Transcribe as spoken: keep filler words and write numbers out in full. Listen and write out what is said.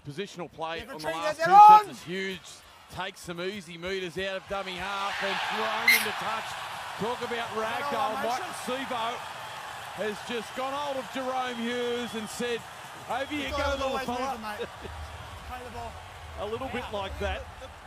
positional play Yeah, on the retreat, last they're two on! sets is Hughes. Takes some easy meters out of dummy half and thrown into touch. Talk about ragdoll. Mike Sivo has just gone hold of Jerome Hughes and said, over you go, little fella. Play the ball. A little bit like that.